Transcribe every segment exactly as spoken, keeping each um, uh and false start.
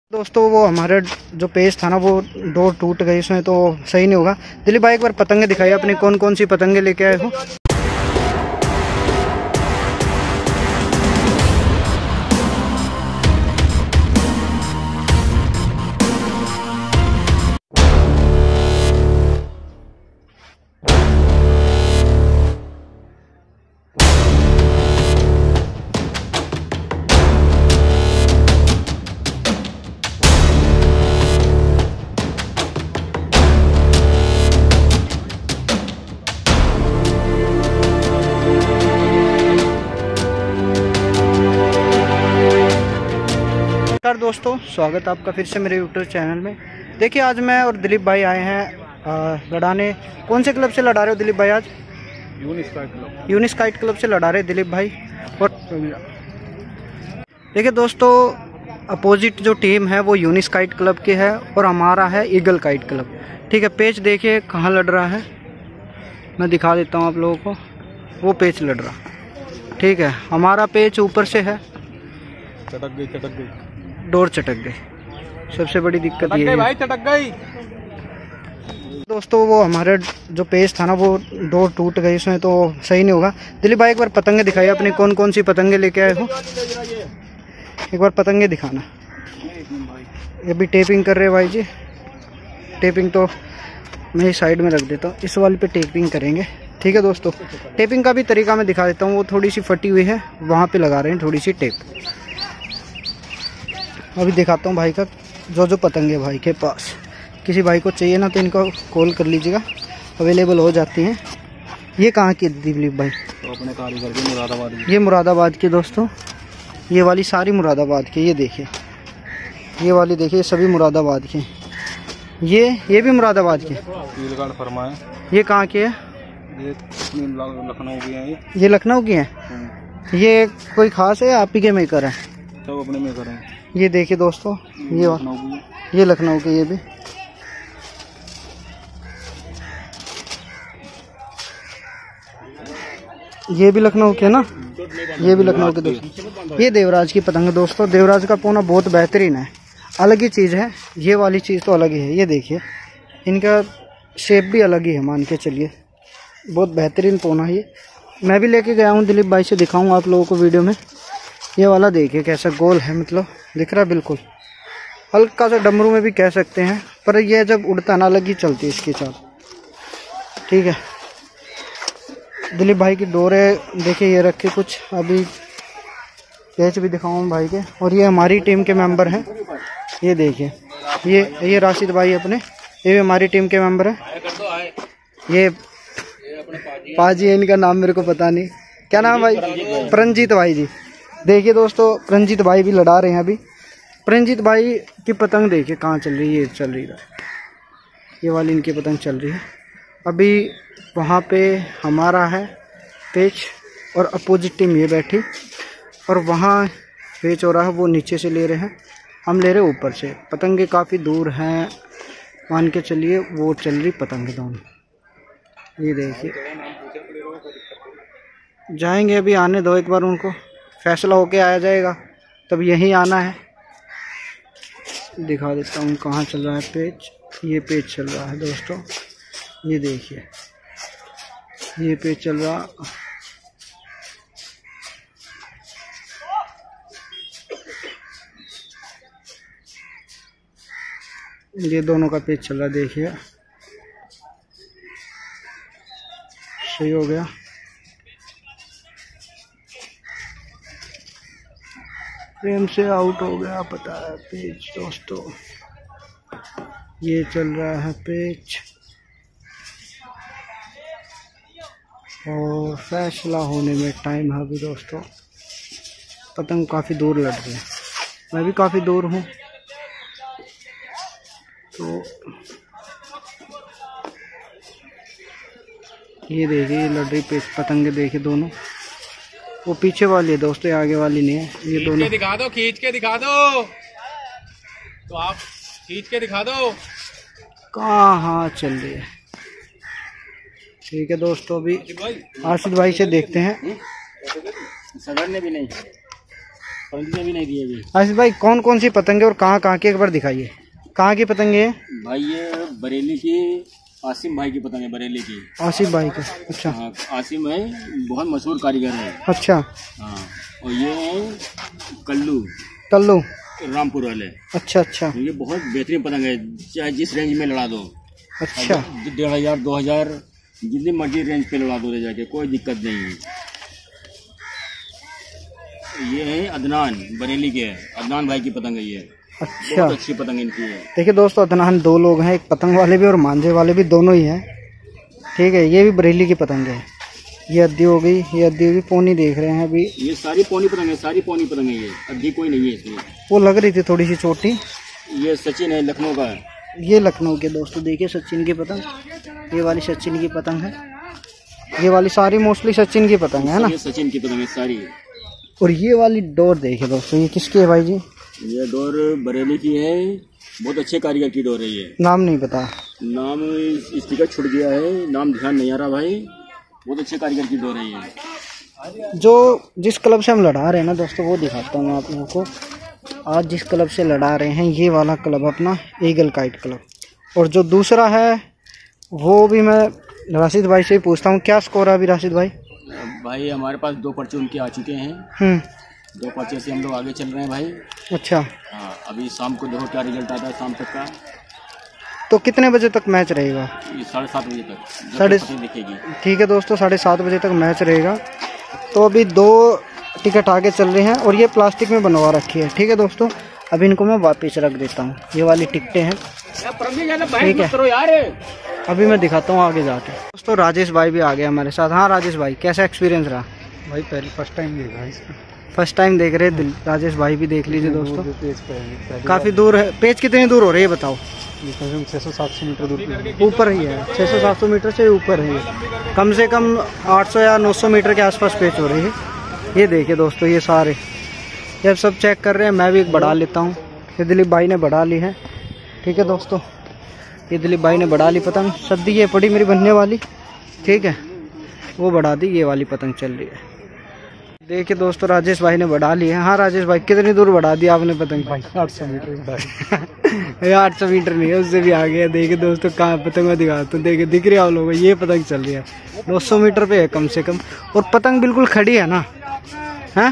दोस्तों वो हमारे जो पेज था ना वो डोर टूट गई, इसमें तो सही नहीं होगा। दिलीप भाई एक बार पतंगे दिखाइए अपनी, कौन कौन सी पतंगे लेके आए हो। नमस्कार दोस्तों, स्वागत है आपका फिर से मेरे यूट्यूब चैनल में। देखिए आज मैं और दिलीप भाई आए हैं लड़ाने। कौन से क्लब से लड़ा रहे हो दिलीप भाई आज? Yunis kite club. Yunis kite club से लड़ा रहे दिलीप भाई। और देखिए दोस्तों, अपोजिट जो टीम है वो यूनिस काइट क्लब की है और हमारा है ईगल काइट क्लब। ठीक है, पेच देखिए कहाँ लड़ रहा है, मैं दिखा देता हूँ आप लोगों को। वो पेच लड़ रहा, ठीक है। हमारा पेच ऊपर से है, चटक गई चटक गई डोर चटक गई। सबसे बड़ी दिक्कत ये है भाई, चटक गई। दोस्तों वो हमारे जो पेज था ना वो डोर टूट गई, इसमें तो सही नहीं होगा। दिलीप भाई एक बार पतंगे दिखाइए अपनी, कौन कौन सी पतंगे लेके आए हो। एक बार पतंगे दिखाना। ये भी टेपिंग कर रहे हैं भाई जी। टेपिंग तो मैं साइड में रख देता हूँ, इस वाली पे टेपिंग करेंगे। ठीक है दोस्तों, टेपिंग का भी तरीका मैं दिखा देता हूँ। वो थोड़ी सी फटी हुई है, वहाँ पे लगा रहे हैं थोड़ी सी टेप। अभी दिखाता हूँ भाई का जो जो पतंगे भाई के पास। किसी भाई को चाहिए ना तो इनको कॉल कर लीजिएगा, अवेलेबल हो जाती हैं। ये कहाँ की दिलीप भाई? तो अपने कारीगर के मुरादाबाद की। ये मुरादाबाद की दोस्तों, ये वाली सारी मुरादाबाद की। ये देखिए, ये वाली देखिए, सभी मुरादाबाद की। ये ये भी मुरादाबाद की। फील्ड गार्ड फर्मा है। ये कहाँ की है? ये लखनऊ की है। ये ये लखनऊ की है। ये कोई खास है, आप ही के मेकर है? सब अपने मेकर हैं। ये देखिए दोस्तों, ये ये लखनऊ के। ये भी ये भी लखनऊ के ना, ये भी लखनऊ के दोस्तों। ये देवराज की पतंग है दोस्तों। देवराज का पोना बहुत बेहतरीन है, अलग ही चीज़ है। ये वाली चीज़ तो अलग ही है। ये देखिए, इनका शेप भी अलग ही है, मान के चलिए। बहुत बेहतरीन पोना है ये। मैं भी लेके गया हूँ, दिलीप भाई से दिखाऊंगा आप लोगों को वीडियो में। ये वाला देखिए कैसा गोल है, मतलब दिख रहा है बिल्कुल। हल्का सा डमरू में भी कह सकते हैं, पर ये जब उड़ता ना अलग ही चलती है इसकी चाल। ठीक है, दिलीप भाई की डोरे देखिए ये रखे कुछ। अभी पेच भी दिखाऊँ भाई के। और ये हमारी टीम के मेंबर हैं। ये देखिए, ये ये राशिद भाई अपने, ये भी हमारी टीम के मेंबर हैं। ये पाजी है, इनका नाम मेरे को पता नहीं, क्या नाम भाई? प्रंजीत भाई जी। देखिए दोस्तों, प्रंजीत भाई भी लड़ा रहे हैं अभी। प्रंजीत भाई की पतंग देखिए कहाँ चल रही है। ये चल रही है, ये वाली इनकी पतंग चल रही है। अभी वहाँ पे हमारा है पेच और अपोजिट टीम ये बैठी, और वहाँ पेच हो रहा है, वो नीचे से ले रहे हैं, हम ले रहे हैं ऊपर से। पतंगे काफ़ी दूर हैं, मान के चलिए। वो चल रही पतंगे दोनों। ये देखिए, जाएंगे अभी, आने दो एक बार उनको, फैसला होके आया जाएगा, तब यहीं आना है। दिखा देता हूँ कहाँ चल रहा है पेच। ये पेच चल रहा है दोस्तों, ये देखिए, ये पेच चल रहा। ये दोनों का पेच चल रहा, देखिए सही हो गया। फ्रेम से आउट हो गया, पता है पेच दोस्तों। ये चल रहा है पेच, और फैसला होने में टाइम है अभी दोस्तों। पतंग काफ़ी दूर लड़ रही है, मैं भी काफ़ी दूर हूँ। तो ये देखिए, ये लड़ रही पेच पतंगे देखिए दोनों। वो पीछे वाली है दोस्तों, आगे वाली नहीं है। ये दोनों दिखा दो, खींच के दिखा दो। तो आप खींच के दिखा दो कहाँ हाँ चल रही है। ठीक है दोस्तों, अभी आसिफ भाई से देखते हैं। सदर ने भी नहीं भी नहीं दिए अभी। आशीष भाई कौन कौन सी पतंगे और कहाँ कहाँ की एक बार दिखाइए। कहाँ की पतंगे है भाई? ये बरेली की आसिम भाई की पतंग है, बरेली की। आसिफ भाई का? अच्छा। हाँ, आसिम भाई बहुत मशहूर कारीगर है। अच्छा। हाँ, और ये है कल्लू कल्लू रामपुर वाले। अच्छा अच्छा। ये बहुत बेहतरीन पतंग है, चाहे जिस रेंज में लड़ा दो। अच्छा। डेढ़ हजार दो हजार जितनी मर्जी रेंज पे लड़ा दो ले जाके, कोई दिक्कत नहीं है। ये है अदनान, बरेली के अदनान भाई की पतंग है ये। अच्छा। बहुत अच्छी पतंग इनकी है। देखिए दोस्तों, अदनान दो लोग हैं, एक पतंग वाले भी और मांझे वाले भी, दोनों ही हैं। ठीक है, ये भी बरेली की पतंग है। ये अद्दी हो गई, ये अद्दी होगी, पोनी देख रहे हैं अभी। ये सारी पोनी पतंग है, सारी पोनी पतंग है, ये अद्दी कोई नहीं है इसमें। वो लग रही थी थोड़ी सी छोटी। ये सचिन है, लखनऊ का है। ये लखनऊ के दोस्तों, देखिए सचिन की पतंग, ये वाली सचिन की पतंग है। ये वाली सारी मोस्टली सचिन की पतंग है ना? ये सचिन की पतंग है सारी। और ये वाली डोर देखिए दोस्तों, ये किसकी है भाई जी? ये डोर बरेली की है, बहुत अच्छे कारीगर की डोर है ये। नाम नहीं पता, नाम इसकी का छुट गया है, नाम ध्यान नहीं आ रहा भाई। बहुत अच्छे कारीगर की डोर है ये। जो जिस क्लब से हम लड़ा रहे हैं ना दोस्तों, वो दिखाता हूँ आप लोगों को। आज जिस क्लब से लड़ा रहे हैं, ये वाला क्लब अपना ईगल काइट क्लब। और जो दूसरा है वो भी मैं राशिद भाई से ही पूछता हूँ, क्या स्कोर है अभी राशिद भाई? भाई हमारे पास दो पर्चे उनके आ चुके हैं। हम्म। दो पर्चे से हम लोग आगे चल रहे हैं भाई। अच्छा। हाँ, अभी शाम को देखो क्या रिजल्ट आता है शाम तक का। तो कितने बजे तक मैच रहेगा? ये साढ़े सात बजे तक साढ़े दिखेगी। ठीक है दोस्तों, साढ़े सात बजे तक मैच रहेगा। तो अभी दो टिकट आगे चल रहे हैं और ये प्लास्टिक में बनवा रखी है। ठीक है दोस्तों, अभी इनको मैं वापस रख देता हूँ। ये वाली टिकटें हैं, ठीक है। अभी मैं दिखाता हूँ आगे जाके। दोस्तों राजेश भाई भी आ गए हमारे साथ। हाँ राजेश भाई, कैसा एक्सपीरियंस रहा? भाई पहले फर्स्ट टाइम देखा इसका। फर्स्ट टाइम देख रहे हैं राजेश भाई भी, देख लीजिए दोस्तों। काफ़ी दूर है, पेज कितनी दूर हो रही है बताओ? छः सौ सात सौ मीटर दूर ऊपर ही है, छः सौ सात सौ मीटर से ऊपर है। कम से कम आठ सौ या नौ सौ मीटर के आसपास पेच हो रही है। ये देखिए दोस्तों, ये सारे ये सब चेक कर रहे हैं। मैं भी एक बढ़ा लेता हूँ। ये दिलीप भाई ने बढ़ा ली है। ठीक है दोस्तों, ये दिलीप भाई ने बढ़ा ली पतंग। सद्दी ये पड़ी मेरी बनने वाली, ठीक है, वो बढ़ा दी। ये वाली पतंग चल रही है। देखिए दोस्तों, राजेश भाई ने बढ़ा ली है। हाँ राजेश भाई, कितनी दूर बढ़ा दी आपने पतंग? आठ सौ मीटर। आठ सौ मीटर नहीं है, उससे भी आगे है। देखिए दोस्तों, कहाँ पतंग में दिखाता हूँ। देखिए दिख रही है आप लोगों को, ये पतंग चल रही है नौ सौ मीटर पे है कम से कम। और पतंग बिल्कुल खड़ी है ना? है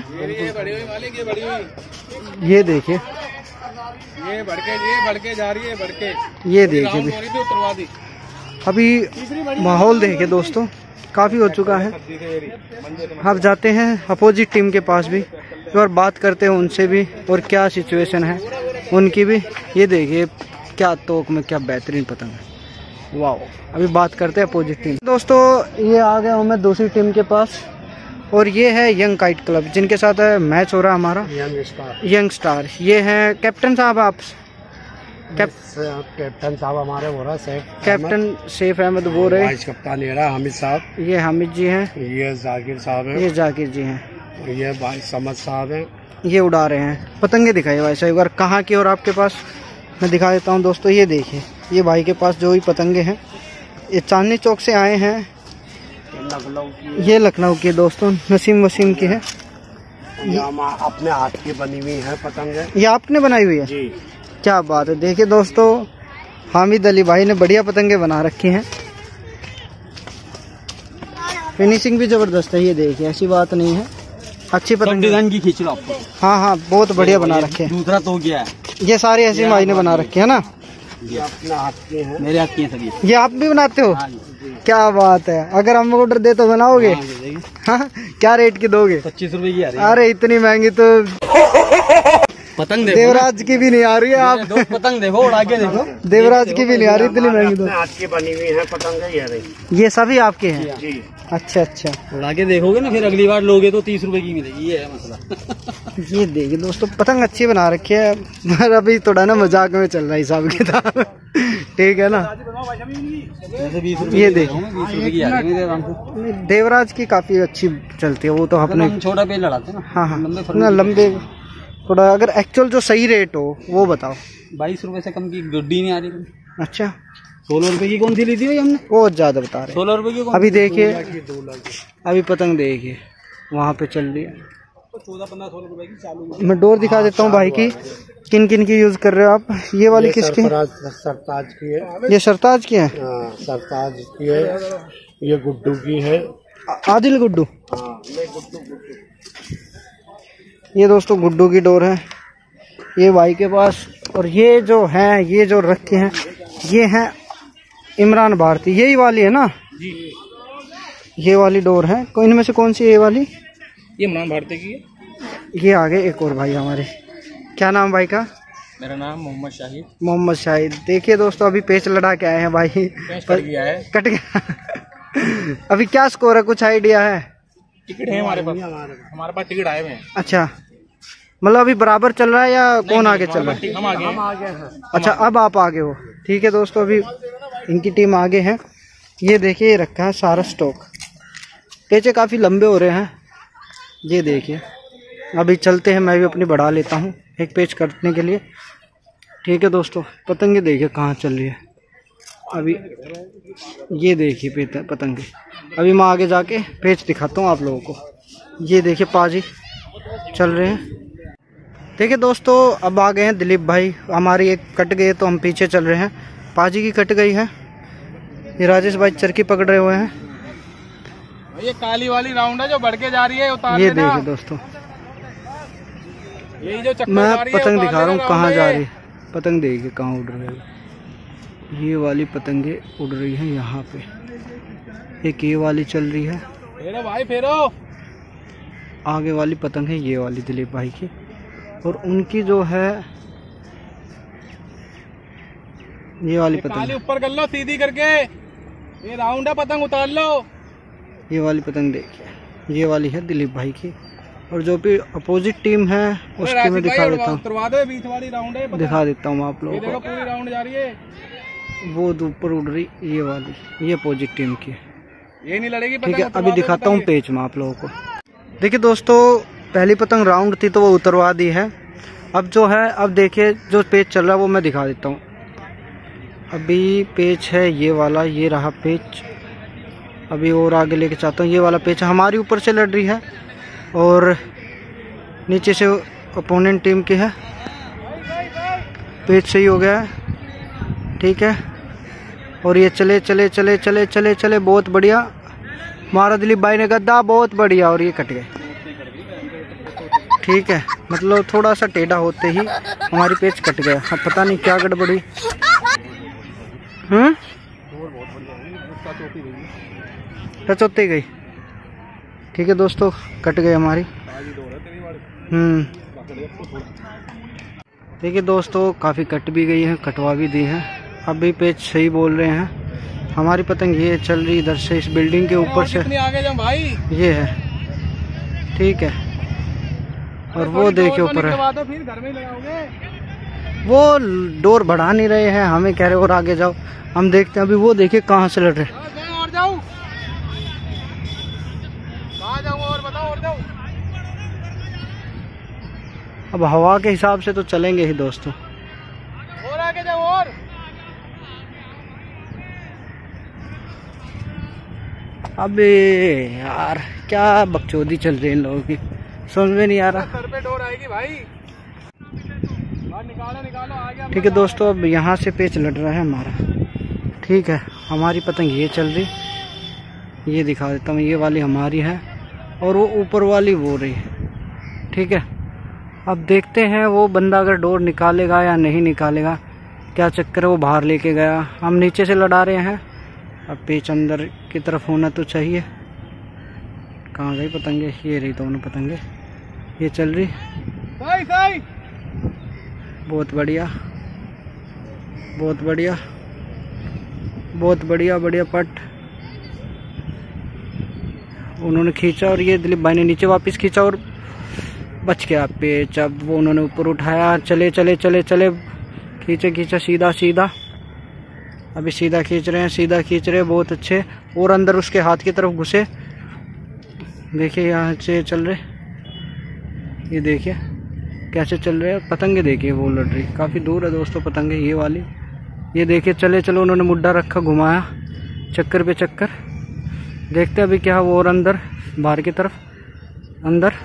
ये देखिए, ये भड़के ये भड़के जा रही है, भड़के ये देखिए। अभी माहौल देखिए दोस्तों, काफ़ी हो चुका है। अब जाते हैं अपोजिट टीम के पास भी, एक बार बात करते हैं उनसे भी, और क्या सिचुएशन है उनकी भी। ये देखिए क्या तोक में क्या बेहतरीन पतंग है, वाह। अभी बात करते हैं अपोजिट टीम। दोस्तों ये आ गया हूँ मैं दूसरी टीम के पास, और ये है यंग काइट क्लब, जिनके साथ मैच हो रहा है हमारा। Young star. यंग स्टार, ये हैं कैप्टन साहब। आप कैप, कैप्टन साहब हमारे हो रहा सेफ कैप्टन सेफ अहमद वो रहे। वाइस कप्तान ये रहा हामिद साहब। ये हामिद जी हैं। ये जाकिर साहब हैं। ये जाकिर जी हैं। ये भाई समद साहब हैं। ये उड़ा रहे हैं पतंगे। दिखाइए भाई साहब एक बार, कहाँ की और आपके पास? मैं दिखा देता हूँ दोस्तों। ये देखिए, ये भाई के पास जो भी पतंगे हैं, ये चांदनी चौक से आए हैं। ये लखनऊ के दोस्तों, नसीम वसीम की है। ये अपने हाथ की बनी हुई है पतंगे। ये आपने बनाई हुई है जी? क्या बात है। देखिए दोस्तों, हामिद अली भाई ने बढ़िया पतंगे बना रखी हैं। फिनिशिंग भी जबरदस्त है। ये देखिए, ऐसी बात नहीं है, अच्छी पतंग डिजाइन की खींच लो आपको। हाँ हाँ, बहुत बढ़िया बना रखे हैं। दूसरा तो क्या है, ये सारे हसीम भाई ने बना रखे है ना? ये अपने हाथ के हैं। मेरे हाथ की है सभी। ये आप भी बनाते हो? क्या बात है। अगर हम ऑर्डर दे तो बनाओगे? हाँ, क्या रेट की दोगे? पच्चीस रुपए की आ रही है। अरे इतनी महंगी तो पतंग देखो, देवराज की भी नहीं आ रही है। आप दो पतंग देखो और आगे देखो, देवराज की भी नहीं आ रही इतनी महंगी तो। अपने हाथ की बनी हुई है पतंगे ये रही। ये सभी आपके हैं? जी। अच्छा अच्छा। और आगे देखोगे ना, फिर अगली बार लोगे तो तीस रुपए की मिलेगी। ये है मसला। ये देखिए दोस्तों, पतंग अच्छी बना रखी है, पर अभी थोड़ा ना मजाक में चल रहा है हिसाब किताब। ठीक है ना? ये देखिए, देवराज की काफी अच्छी चलती है वो तो। अपने छोटा पेज लड़ाते हैं ना। हाँ हाँ, ना लंबे थोड़ा। अगर एक्चुअल जो सही रेट हो वो बताओ। बाईस रुपए से कम की गुड्डी नहीं आ रही। अच्छा, सोलह रुपए की कौन सी ली थी भाई हमने? बहुत ज्यादा बता रहे। सोलह रुपए की कौन? अभी देखिए, अभी पतंग देखिए वहाँ पे चल रही है। चौदह पंद्रह सोलह रुपए की चालू। मैं डोर दिखा देता हूँ भाई की, किन किन की यूज कर रहे हो आप। ये वाली किसकी? सरताज की है। ये सरताज की है? सरताज की है। ये गुड्डू की है। आदिल गुड्डू। ये दोस्तों गुड्डू की डोर है ये भाई के पास। और ये जो है, ये जो रखे हैं ये हैं इमरान भारती, यही वाली है ना जी? ये वाली डोर है। इनमें से कौन सी है ये वाली? ये इमरान भारती की है। ये आगे एक और भाई हमारे, क्या नाम भाई का? मेरा नाम मोहम्मद शाहिद। मोहम्मद शाहिद। देखिए दोस्तों अभी पेच लड़ा के आए हैं भाई, कट गया है। कट गया। अभी क्या स्कोर है, कुछ आइडिया है? टिकट है हमारे पास, हमारे पास टिकट आए हुए हैं। अच्छा, मतलब अभी बराबर चल रहा है या कौन आगे चल रहा है? हम आगे हम आगे हैं। अच्छा, अब आप आगे हो। ठीक है दोस्तों, अभी इनकी टीम आगे है। ये देखिए, ये रखा है सारा स्टॉक। पेचे काफ़ी लंबे हो रहे हैं, ये देखिए। अभी चलते हैं, मैं भी अपनी बढ़ा लेता हूँ एक पेच करने के लिए। ठीक है दोस्तों, पतंगे देखिए कहाँ चल रही है अभी। ये देखिए पतंगे। अभी मैं आगे जाके पेच दिखाता हूँ आप लोगों को। ये देखिए पाजी चल रहे हैं। देखिए दोस्तों, अब आ गए हैं दिलीप भाई। हमारी एक कट गई तो हम पीछे चल रहे हैं। पाजी की कट गई है। ये राजेश भाई चरखी पकड़ रहे हुए हैं। ये काली वाली राउंड है जो बढ़ के जा रही है, उतार ये देखिए दोस्तों, यही जो चक्कर मैं जा रही है, पतंग दिखा रहा हूँ कहाँ जा रही है। है। पतंग देखिए कहाँ उड़ रही है। ये वाली पतंगे उड़ रही हैं यहाँ पे। एक ये वाली चल रही है, फेरो भाई फेरो। आगे वाली पतंग है ये वाली दिलीप भाई की। और उनकी जो है ये वाली पतंग ऊपर कर लो सीधी करके, ये राउंड है, पतंग उतार लो। ये वाली पतंग देखिए, ये वाली है दिलीप भाई की। और जो भी अपोजिट टीम है उसकी मैं दिखा देता हूँ, बीच वाली राउंड है, दिखा देता हूँ आप लोगों को। पूरी राउंड जा रही है। वो ऊपर उड़ रही ये वाली, ये अपोजिट टीम की, ये नहीं लड़ेगी। ठीक है, अभी दिखाता हूँ पेच में आप लोगों को। देखिए दोस्तों, पहली पतंग राउंड थी तो वो उतरवा दी है। अब जो है, अब देखिए जो पेच चल रहा है वो मैं दिखा देता हूँ। अभी पेच है ये वाला, ये रहा पेच। अभी और आगे लेके चाहता हूँ। ये वाला पेच हमारी ऊपर से लड़ रही है और नीचे से अपोनेंट टीम की है। पेच सही हो गया है, ठीक है। और ये चले चले चले चले चले चले बहुत बढ़िया मारा दिलीप भाई ने गद्दा, बहुत बढ़िया। और ये कट गए, ठीक है। मतलब थोड़ा सा टेढ़ा होते ही हमारी पेच कट गया। अब पता नहीं क्या गड़बड़ी। हम्म टच होती गई, ठीक है दोस्तों, कट गई हमारी। हम्म देखिए दोस्तों, काफ़ी कट भी गई है, कटवा भी दी है। अभी पेच सही बोल रहे हैं। हमारी पतंग ये चल रही इधर से, इस बिल्डिंग के ऊपर से आगे जाओ भाई, ये है, ठीक है। और वो देखिए ऊपर है, फिर घर में लगाओगे। वो डोर बढ़ा नहीं रहे हैं, हमें कह रहे और आगे जाओ। हम देखते हैं। अभी वो देखिए कहाँ से लड़ रहे हैं। और जाओ, जाओ और बताओ, और जाओ। अब हवा के हिसाब से तो चलेंगे ही दोस्तों। और आगे जाओ। और अबे यार, क्या बकचोदी चल रही है इन लोगों की, समझ में नहीं आ रहा। सर पे डोर आएगी भाई, निकालो निकालो आगे। ठीक है दोस्तों, अब यहाँ से पेच लड़ रहा है हमारा, ठीक है। हमारी पतंग ये चल रही, ये दिखा देता हूँ। ये वाली हमारी है और वो ऊपर वाली वो रही, ठीक है। अब देखते हैं वो बंदा अगर डोर निकालेगा या नहीं निकालेगा, क्या चक्कर है। वो बाहर लेके गया, हम नीचे से लड़ा रहे हैं। अब पेच अंदर की तरफ होना तो चाहिए। कहाँ गई पतंगे? ये रही दोनों पतंगे, ये चल रही, सही सही, बहुत बढ़िया बहुत बढ़िया बहुत बढ़िया बढ़िया पट उन्होंने खींचा। और ये दिलीप भाई ने नीचे वापस खींचा और बच गया पेच। अब वो उन्होंने ऊपर उठाया, चले चले चले चले, खींचे खींचा सीधा सीधा। अभी सीधा खींच रहे हैं, सीधा खींच रहे हैं, बहुत अच्छे। और अंदर उसके हाथ की तरफ घुसे, देखिए यहाँ से चल रहे, ये देखिए कैसे चल रहे हैं। पतंगे देखिए वो लड़ रही, काफ़ी दूर है दोस्तों पतंगे ये वाली। ये देखिए चले चलो, उन्होंने मुड्डा रखा, घुमाया चक्कर पे चक्कर। देखते हैं अभी क्या वो। और अंदर बाहर की तरफ, अंदर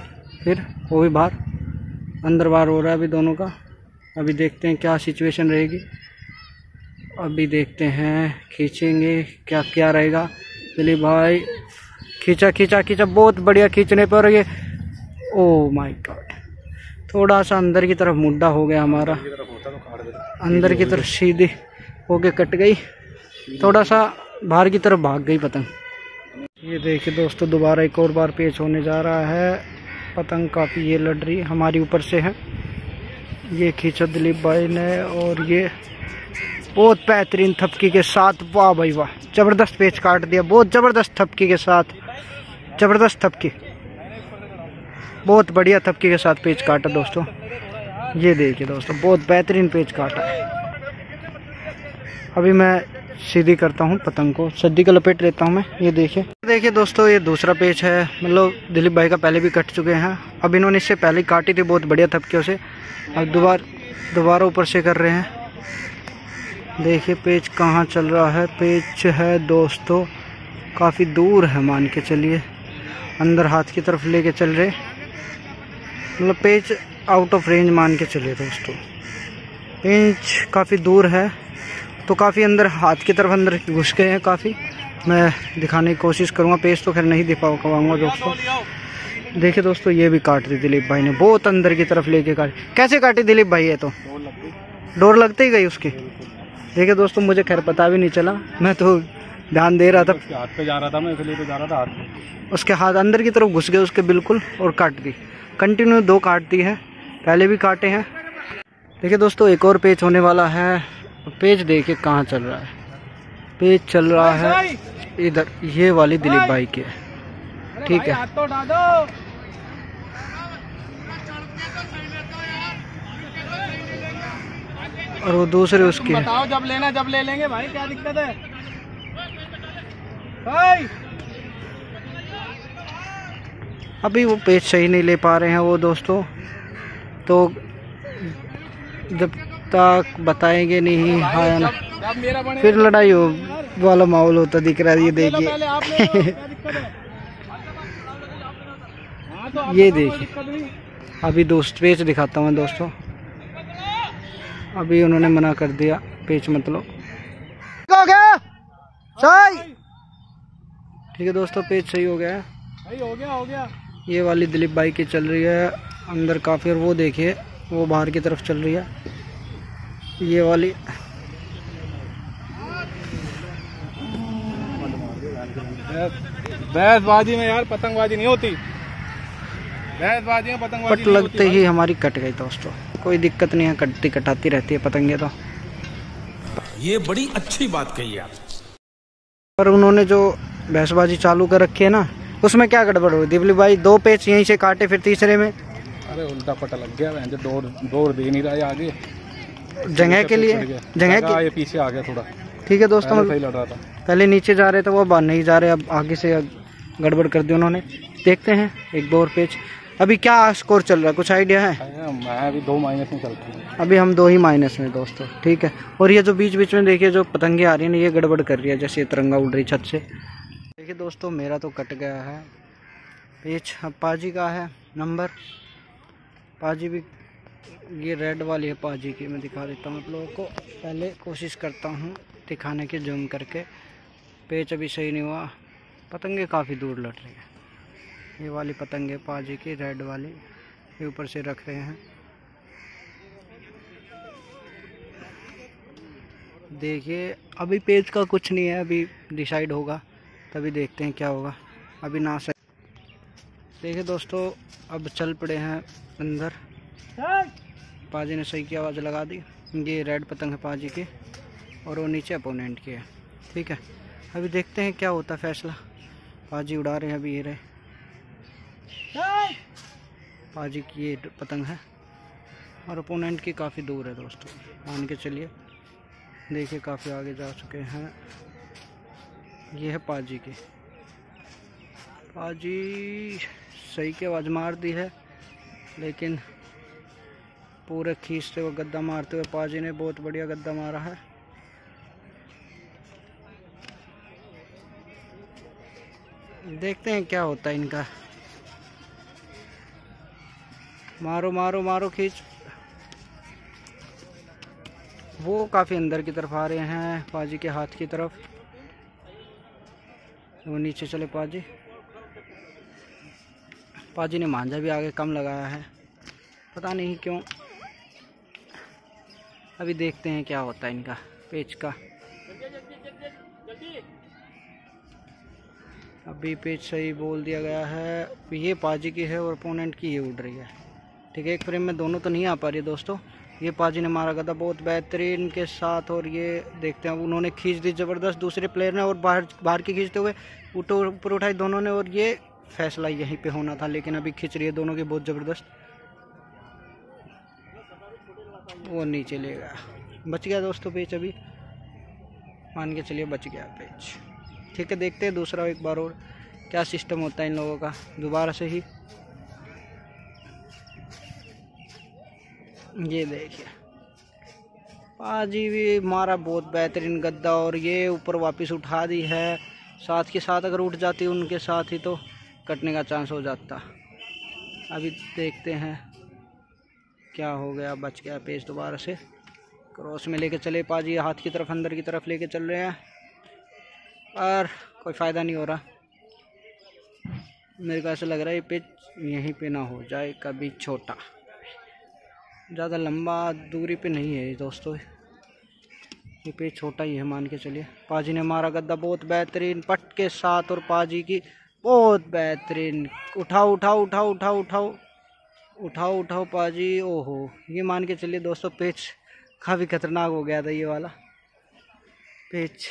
फिर वो भी बाहर अंदर बाहर हो रहा है अभी दोनों का। अभी देखते हैं क्या सिचुएशन रहेगी, अभी देखते हैं खींचेंगे क्या क्या रहेगा। दिलीप भाई खींचा खींचा खींचा, बहुत बढ़िया खींचने पर ये ओ माय गॉड थोड़ा सा अंदर की तरफ मुड्डा हो गया हमारा, अंदर की तरफ सीधी होके कट गई, थोड़ा सा बाहर की तरफ भाग गई पतंग। ये देखिए दोस्तों दोबारा एक और बार पेच होने जा रहा है। पतंग काफ़ी ये लड़ रही हमारी ऊपर से है। ये खींचा दिलीप भाई ने और ये बहुत बेहतरीन थपकी के साथ, वाह भाई वाह ज़बरदस्त पेच काट दिया, बहुत ज़बरदस्त थपकी के साथ, ज़बरदस्त थपकी, बहुत बढ़िया थपकी के साथ पेच काटा दोस्तों। ये देखिए दोस्तों बहुत बेहतरीन पेच काटा है। अभी मैं सीधी करता हूँ पतंग को, सद्दी का लपेट लेता हूँ मैं। ये देखिए देखिए दोस्तों ये दूसरा पेच है, मतलब दिलीप भाई का पहले भी कट चुके हैं। अब इन्होंने इससे पहले ही काटी थी बहुत बढ़िया थपकियों से, अब दोबारा दोबारा ऊपर से कर रहे हैं। देखिए पेच कहाँ चल रहा है, पेच है दोस्तों काफ़ी दूर है, मान के चलिए अंदर हाथ की तरफ लेके चल रहे, मतलब पेच आउट ऑफ रेंज मान के चलिए दोस्तों। पेच काफ़ी दूर है तो काफ़ी अंदर हाथ की तरफ अंदर घुस गए हैं काफ़ी। मैं दिखाने की कोशिश करूँगा, पेच तो खैर नहीं दिखा पाऊँगा दोस्तों। देखिए दोस्तों ये भी काट दी दिलीप भाई ने, बहुत अंदर की तरफ लेके काटी। कैसे काटी दिलीप भाई? ये तो डोर लगते ही गई उसकी। देखिए दोस्तों मुझे खैर पता भी नहीं चला, मैं तो ध्यान दे रहा था, हाथ पे जा रहा था मैं, इसलिए तो जा रहा था हाथ में। उसके हाथ अंदर की तरफ घुस गए उसके बिल्कुल और काट दी। कंटिन्यू दो काट दी है, पहले भी काटे हैं। देखिए दोस्तों एक और पेच होने वाला है। पेच देखिए कहाँ चल रहा है, पेच चल रहा है इधर, ये वाली दिलीप भाई की है, ठीक है। और वो दूसरे उसकी है। बताओ जब लेना जब ले लेंगे भाई, क्या दिक्कत है भाई? अभी वो पेच सही नहीं ले पा रहे हैं वो दोस्तों, तो जब तक बताएंगे नहीं हाँ ना फिर लड़ाई हो वाला माहौल होता दिख रहा है। ये देखिए ये देखिए अभी दोस्त पेच दिखाता हूँ दोस्तों, अभी उन्होंने मना कर दिया पेच मतलब हो गया सही। ठीक है दोस्तों पेच सही हो गया है, सही हो गया हो गया। ये वाली दिलीप भाई की चल रही है अंदर काफ़ी, और वो देखिए वो बाहर की तरफ चल रही है ये वाली। बहसबाजी में यार पतंगबाजी नहीं होती, बहसबाजी में पतंगबाजी पट लगते ही हमारी कट गई दोस्तों। कोई दिक्कत नहीं है, कटती कटाती रहती है पतंगे तो। ये बड़ी अच्छी बात कही आप। पर उन्होंने जो बहसबाजी चालू कर रखी है ना, उसमें क्या गड़बड़ हुई दिलीप भाई? दो पेच यहीं से काटे, फिर तीसरे में अरे उल्टा पटा लग गया, दौड़ दौड़ दे नहीं रहा है आगे, जगह के लिए जगह के ये पीछे आ गया थोड़ा। ठीक है दोस्तों सही लड़ रहा था, पहले नीचे जा रहे थे वो बाहर नहीं जा रहे, अब आगे से गड़बड़ कर दी उन्होंने। देखते हैं एक दो और पेच। अभी क्या स्कोर चल रहा है, कुछ आइडिया है? मैं अभी दो माइनस में चलता हूँ, अभी हम दो ही माइनस में दोस्तों, ठीक है। और ये जो बीच बीच में देखिए जो पतंगे आ रही है ना, ये गड़बड़ कर रही है, जैसे ये तिरंगा उड़ रही छत से। देखिए दोस्तों मेरा तो कट गया है पेच। अब पाजी का है नंबर, पाजी भी ये रेड वाली है पाजी की, मैं दिखा देता हूँ आप लोगों को। पहले कोशिश करता हूँ दिखाने की जूम करके। पेच अभी सही नहीं हुआ, पतंगे काफ़ी दूर लड़ रही है। ये वाली पतंग है पाजी की रेड वाली, ये ऊपर से रख रहे हैं। देखिए अभी पेच का कुछ नहीं है, अभी डिसाइड होगा तभी देखते हैं क्या होगा, अभी ना सही। देखिए दोस्तों अब चल पड़े हैं अंदर, पाजी ने सही की आवाज़ लगा दी। ये रेड पतंग है पाजी की और वो नीचे अपोनेंट की है, ठीक है। अभी देखते हैं क्या होता है फैसला। पाजी उड़ा रहे हैं अभी, ये रहे पाजी की ये पतंग है और अपोनेंट की काफ़ी दूर है दोस्तों, मान के चलिए। देखिए काफ़ी आगे जा चुके हैं। ये है पाजी की, पाजी सही की आवाज़ मार दी है, लेकिन पूरे खींचते हुए गद्दा मारते हुए पाजी ने बहुत बढ़िया गद्दा मारा है। देखते हैं क्या होता है इनका। मारो मारो मारो खींच। वो काफ़ी अंदर की तरफ आ रहे हैं पाजी के हाथ की तरफ। वो नीचे चले पाजी। पाजी ने मांझा भी आगे कम लगाया है, पता नहीं क्यों। अभी देखते हैं क्या होता है इनका पेच का। अभी पेच सही बोल दिया गया है। ये पाजी की है और अपोनेंट की ये उड़ रही है। ठीक है, एक फ्रेम में दोनों तो नहीं आ पा रही दोस्तों। ये पाजी ने मारा गदा बहुत बेहतरीन के साथ, और ये देखते हैं उन्होंने खींच दी ज़बरदस्त दूसरे प्लेयर ने, और बाहर बाहर की खींचते हुए ऊपर उठाई दोनों ने, और ये फैसला यहीं पे होना था, लेकिन अभी खींच रही है दोनों की बहुत ज़बरदस्त। वो नीचे ले गया, बच गया दोस्तों पेच। अभी मान के चलिए बच गया पेच। ठीक है, देखते हैं दूसरा एक बार और क्या सिस्टम होता है इन लोगों का। दोबारा से ही ये देखिए पाजी भी मारा बहुत बेहतरीन गद्दा, और ये ऊपर वापस उठा दी है। साथ के साथ अगर उठ जाती उनके साथ ही तो कटने का चांस हो जाता। अभी देखते हैं क्या हो गया। बच गया पेच। दोबारा से क्रॉस में लेके चले पाजी, हाथ की तरफ अंदर की तरफ लेके चल रहे हैं, और कोई फ़ायदा नहीं हो रहा। मेरे को ऐसा लग रहा है ये पेच यहीं पे ना हो जाए कभी छोटा, ज़्यादा लंबा दूरी पे नहीं है ये दोस्तों। ये पेच छोटा ही है मान के चलिए। पाजी ने मारा गद्दा बहुत बेहतरीन पट के साथ, और पाजी की बहुत बेहतरीन। उठाओ उठाओ उठाओ उठाओ उठाओ उठाओ उठाओ पाजी। ओहो, ये मान के चलिए दोस्तों पेच काफ़ी खतरनाक हो गया था। ये वाला पेच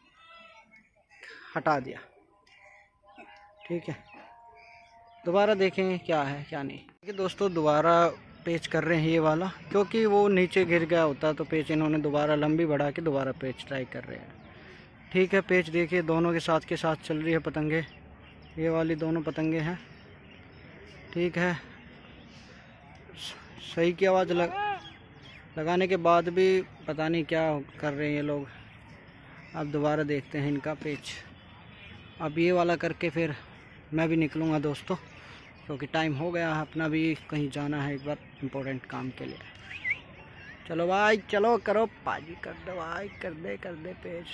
हटा दिया। ठीक है, दोबारा देखें क्या है क्या नहीं। ठीक है दोस्तों, दोबारा पेच कर रहे हैं ये वाला, क्योंकि वो नीचे गिर गया होता तो पेच इन्होंने दोबारा लंबी बढ़ा के दोबारा पेच ट्राई कर रहे हैं। ठीक है, पेच देखिए दोनों के साथ के साथ चल रही है पतंगे। ये वाली दोनों पतंगे हैं। ठीक है, सही की आवाज़ लग लगाने के बाद भी पता नहीं क्या कर रहे हैं ये लोग। अब दोबारा देखते हैं इनका पेच। अब ये वाला करके फिर मैं भी निकलूँगा दोस्तों, क्योंकि टाइम हो गया है, अपना भी कहीं जाना है एक बार इम्पोर्टेंट काम के लिए। चलो भाई चलो, करो पाजी, कर दो भाई, कर दे कर दे पेच।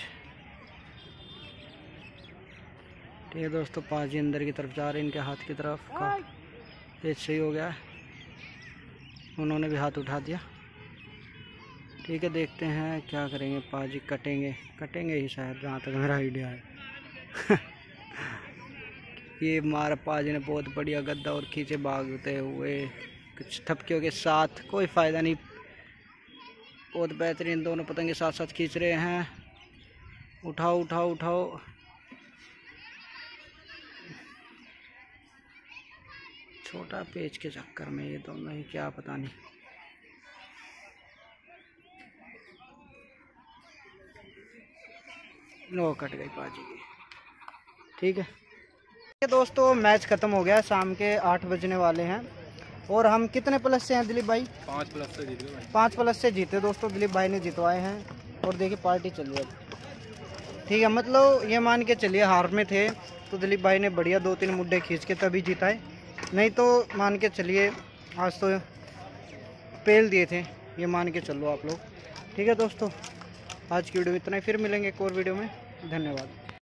ठीक है दोस्तों, पाजी अंदर की तरफ जा रहे हैं इनके हाथ की तरफ का। पेच सही हो गया, उन्होंने भी हाथ उठा दिया। ठीक है, देखते हैं क्या करेंगे। पाजी कटेंगे कटेंगे ही शायद, जहाँ तक मेरा आइडिया है। ये मारा पाजी ने बहुत बढ़िया गद्दा, और खींचे भागते हुए कुछ थपकियों के साथ। कोई फ़ायदा नहीं, बहुत बेहतरीन दोनों पतंगे साथ साथ खींच रहे हैं। उठाओ उठाओ उठाओ। छोटा पेच के चक्कर में ये दोनों ही क्या पता नहीं। लो कट गई पाजी की। ठीक है दोस्तों, मैच ख़त्म हो गया। शाम के आठ बजने वाले हैं, और हम कितने प्लस से हैं दिलीप भाई? पाँच प्लस से जीते भाई। पाँच प्लस से जीते दोस्तों, दिलीप भाई ने जितवाए हैं। और देखिए पार्टी चल रही है। ठीक है, मतलब ये मान के चलिए हार में थे तो दिलीप भाई ने बढ़िया दो तीन मुद्दे खींच के तभी जीता है, नहीं तो मान के चलिए आज तो पेल दिए थे, ये मान के चलो आप लोग। ठीक है दोस्तों, आज की वीडियो इतना ही, फिर मिलेंगे एक और वीडियो में। धन्यवाद।